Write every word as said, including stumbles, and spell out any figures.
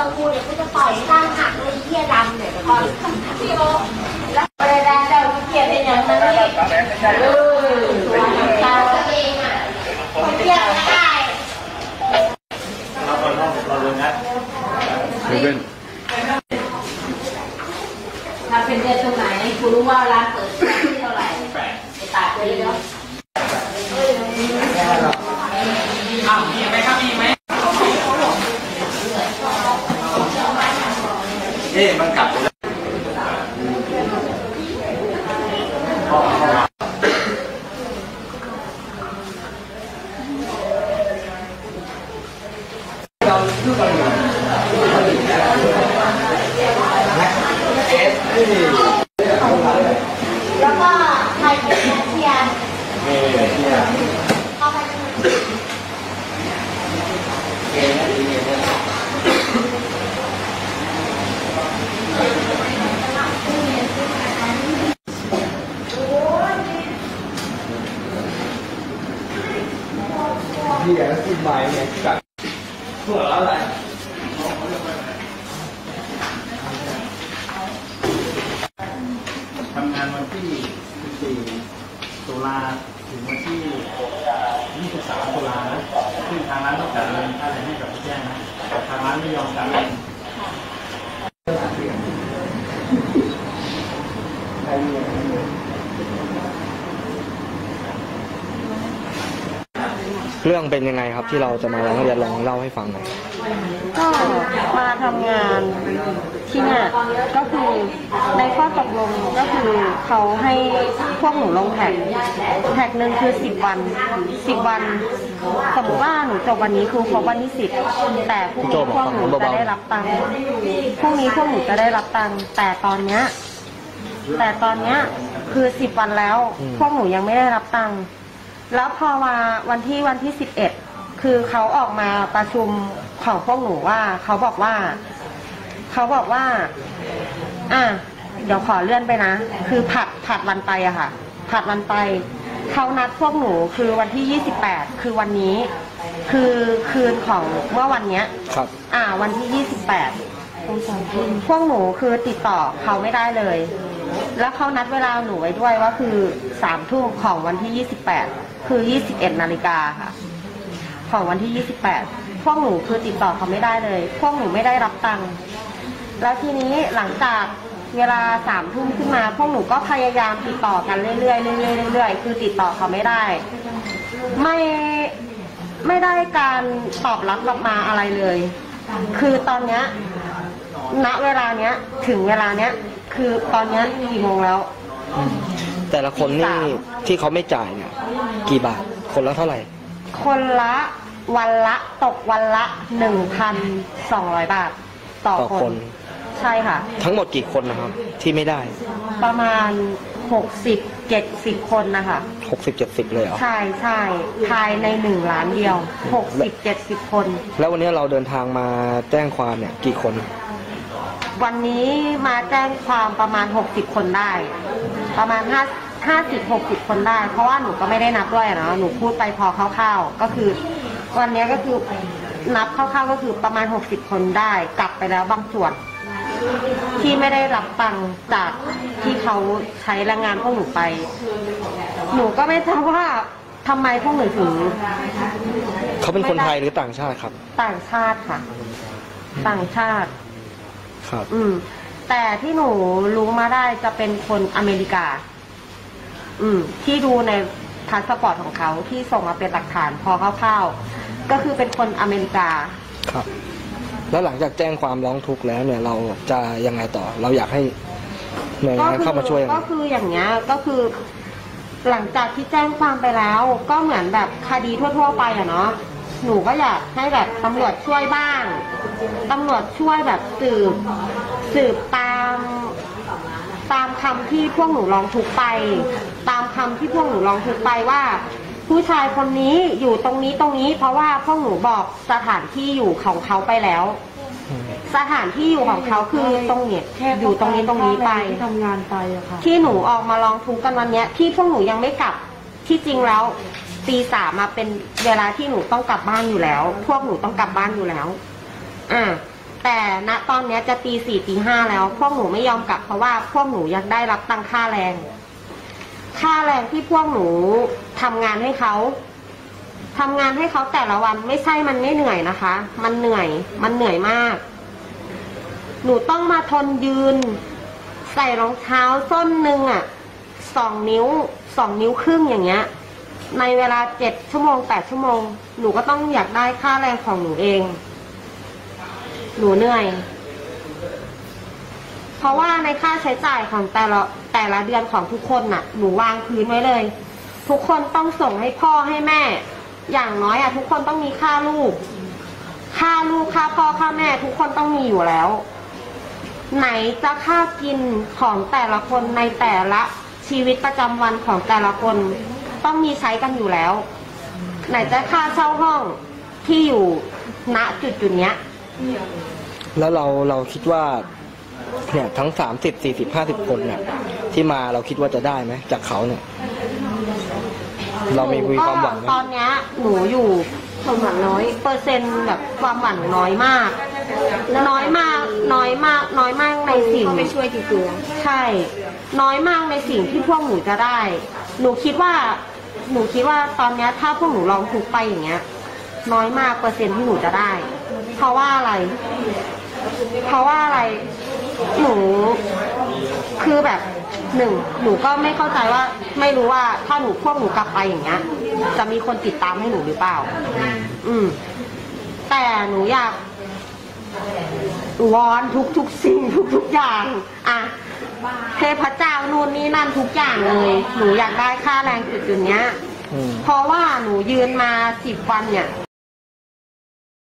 อกูเดี๋ยวกูจะต่อยข้างหักเลยเหี้ยดำเนี่ยก่อนพี่โอแล้วไปได้เจ้าเกียร์เป็นอย่างนั้นนี่เออตาเองอ่ะคนเกียร์ไม่ได้เราคนห้องเราเลยนะเป็นถ้าเป็นเดือนตรงไหนกูรู้ว่าร้านเปิดที่เท่าไหร่ไปตัดเลยเนาะอ้าวมีไหมครับมีไหมเอ๊ะมันกลับแล้วก็ไทยเป็นเทียนเข้าไปที่แล้วที่ใบเนี่ยกับพวกอะไรทำงานวันที่สิบสี่ตุลาถึงวันที่ยี่สิบสามตุลานะซึ่งทางร้านต้องจ่ายเงินค่าแรงให้กับผู้แจ้งนะแต่ทางร้านไม่ยอมจ่ายเรื่องเป็นยังไงครับที่เราจะมาร้องเรียนลองเล่าให้ฟังหน่อยก็มาทำงานที่เนี่ยก็คือในข้อตกลงก็คือเขาให้พวกหนูลงแท็กแท็กหนึ่งคือสิบวันสิบวันสมมติว่าหนูจบวันนี้คือครบวันที่สิบแต่พรุ่งนี้พวกหนูจะได้รับตังค์พรุ่งนี้พวกหนูจะได้รับตังค์แต่ตอนเนี้ยแต่ตอนเนี้ยคือสิบวันแล้วพวกหนูยังไม่ได้รับตังค์แล้วพอมาวันที่วันที่สิบเอ็ดคือเขาออกมาประชุมของพวกหนูว่าเขาบอกว่าเขาบอกว่าอ่ะเดี๋ยวขอเลื่อนไปนะคือผัดผัดวันไปอะค่ะผัดวันไปเขานัดพวกหนูคือวันที่ยี่สิบแปดคือวันนี้คือคืนของเมื่อวันเนี้ยครับอ่าวันที่ยี่สิบแปดพวกหนูคือติดต่อเขาไม่ได้เลยแล้วเขานัดเวลาหนูไว้ด้วยว่าคือสามทุ่มของวันที่ยี่สิบแปดคือยี่สิบเอ็ดนาฬิกาค่ะของวันที่ยี่สิบแปดพวกหนูคือติดต่อเขาไม่ได้เลยพวกหนูไม่ได้รับตังค์แล้วทีนี้หลังจากเวลาสามทุ่มขึ้นมาพวกหนูก็พยายามติดต่อกันเรื่อยๆเรื่อยๆเรื่อยๆคือติดต่อเขาไม่ได้ไม่ไม่ได้การตอบรับกลับมาอะไรเลยคือตอนเนี้ยณเวลาเนี้ยถึงเวลาเนี้ยคือตอนเนี้ยกี่โมงแล้วแต่ละคนนี่ที่เขาไม่จ่ายเนี่ยกี่บาทคนละเท่าไหร่คนละวันละตกวันละหนึ่งพันสองร้อยบาทต่อคนใช่ค่ะทั้งหมดกี่คนนะครับที่ไม่ได้ประมาณหกสิบเจ็ดสิบคนนะคะหกสิบเจ็ดสิบเลยเหรอใช่ใช่ภายในหนึ่งล้านเดียวหกสิบเจ็ดสิบคนแล้ววันนี้เราเดินทางมาแจ้งความเนี่ยกี่คนวันนี้มาแจ้งความประมาณหกสิบคนได้ประมาณห้าห้าสิบหกสิบคนได้เพราะว่าหนูก็ไม่ได้นับด้วยนะหนูพูดไปพอคร่าวๆก็คือวันนี้ก็คือนับคร่าวๆก็คือประมาณหกสิบคนได้กลับไปแล้วบางส่วนที่ไม่ได้รับตังค์จากที่เขาใช้แรงงานพวกหนูไปหนูก็ไม่ทราบว่าทำไมพวกหนูถึงเขาเป็นคนไทยหรือต่างชาติครับต่างชาติค่ะต่างชาติครับอืมแต่ที่หนูรู้มาได้จะเป็นคนอเมริกาอืมที่ดูในพาสปอร์ตของเขาที่ส่งมาเป็นหลักฐานพอคร่าวๆก็คือเป็นคนอเมริกาครับแล้วหลังจากแจ้งความร้องทุกข์แล้วเนี่ยเราจะยังไงต่อเราอยากให้หน่วยงานเข้ามาช่วยก็คืออย่างเงี้ยก็คือหลังจากที่แจ้งความไปแล้วก็เหมือนแบบคดีทั่วๆไปอะเนาะหนูก็อยากให้แบบตำรวจช่วยบ้างตำรวจช่วยแบบสืบสืบตามตามคำที่พวกหนูร้องทุกข์ไปตามคำที่พวกหนูร้องทุกข์ไปว่าผู้ชายคนนี้อยู่ตรงนี้ตรงนี้เพราะว่าพวกหนูบอกสถานที่อยู่ของเขาไปแล้วสถานที่อยู่ของเขาคือตรงเนี้ยอยู่ตรงนี้ตรงนี้ไปทำงานไปอะค่ะที่หนูออกมาร้องทุกข์กันวันเนี้ยที่พวกหนูยังไม่กลับที่จริงแล้วตีสามมาเป็นเวลาที่หนูต้องกลับบ้านอยู่แล้วพวกหนูต้องกลับบ้านอยู่แล้วอ่าแต่ณตอนเนี้ยจะตีสี่ตีห้าแล้วพวกหนูไม่ยอมกลับเพราะว่าพวกหนูอยากได้รับตังค่าแรง ค่าแรงที่พวกหนูทำงานให้เขาทำงานให้เขาแต่ละวันไม่ใช่มันไม่เหนื่อยนะคะ มันเหนื่อยมันเหนื่อยมาก หนูต้องมาทนยืนใส่รองเท้าส้นหนึ่งอ่ะสองนิ้วสองนิ้วครึ่งอย่างเงี้ยในเวลาเจ็ดชั่วโมงแปดชั่วโมงหนูก็ต้องอยากได้ค่าแรงของหนูเองหนูเหนื่อยเพราะว่าในค่าใช้จ่ายของแต่ละแต่ละเดือนของทุกคนน่ะหนูวางพื้นไว้เลยทุกคนต้องส่งให้พ่อให้แม่อย่างน้อยอ่ะทุกคนต้องมีค่าลูกค่าลูกค่าพ่อค่าแม่ทุกคนต้องมีอยู่แล้วไหนจะค่ากินของแต่ละคนในแต่ละชีวิตประจำวันของแต่ละคนต้องมีใช้กันอยู่แล้วไหนจะค่าเช่าห้องที่อยู่ณจุดจุดเนี้ยแล้วเราเราคิดว่าเนี่ยทั้งสามสิบสี่สิบห้าสิบคนเนี่ยที่มาเราคิดว่าจะได้ไหมจากเขาเนี่ยเรามีมีความหวังไหมตอนเนี้ยหนูอยู่ความหวังน้อยเปอร์เซ็นต์แบบความหวังน้อยมากน้อยมากน้อยมากน้อยมากในสิ่งไม่ช่วยจริงๆใช่น้อยมากในสิ่งที่พวกหนูจะได้ หนูคิดว่าหนูคิดว่าตอนเนี้ยถ้าพวกหนูลองทุกไปอย่างเงี้ยน้อยมากเปอร์เซ็นต์ที่หนูจะได้ เพราะว่าอะไร เพราะว่าอะไรหนูคือแบบหนึ่งหนูก็ไม่เข้าใจว่าไม่รู้ว่าถ้าหนูพวกหนูกลับไปอย่างเงี้ยจะมีคนติดตามให้หนูหรือเปล่าอืมแต่หนูอยากวอนทุกทุกสิ่งทุกทุกอย่างอ่ะเทพเจ้านู่นนี่นั่นทุกอย่างเลยหนูอยากได้ค่าแรงจุดจุดเนี้ยเพราะว่าหนูยืนมาสิบวันเนี่ย